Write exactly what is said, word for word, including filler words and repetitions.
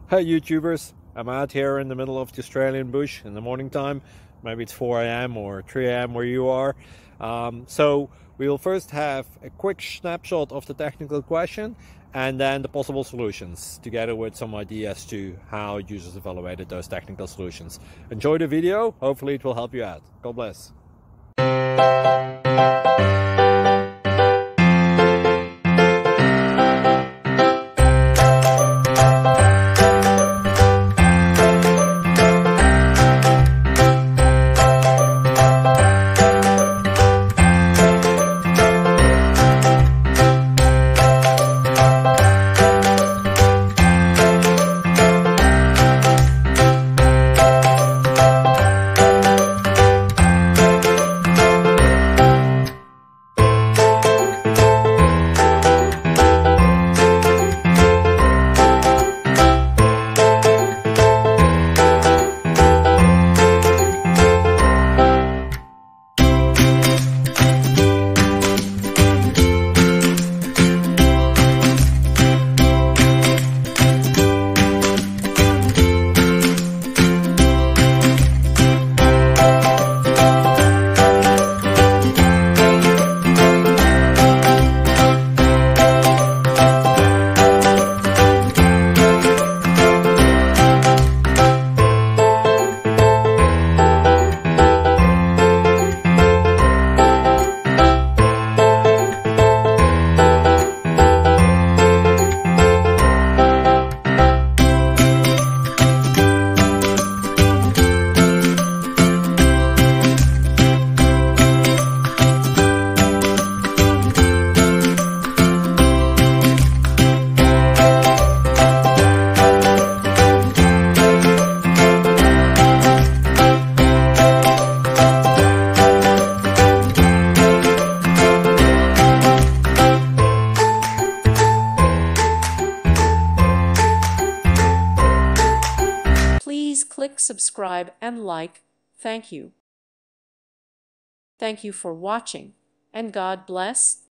Hey YouTubers, I'm out here in the middle of the Australian bush in the morning time. Maybe it's four A M or three A M where you are. Um, so we'll first have a quick snapshot of the technical question and then the possible solutions, together with some ideas to how users evaluated those technical solutions. Enjoy the video, hopefully it will help you out. God bless. Please click subscribe and like. Thank you. Thank you for watching, and God bless.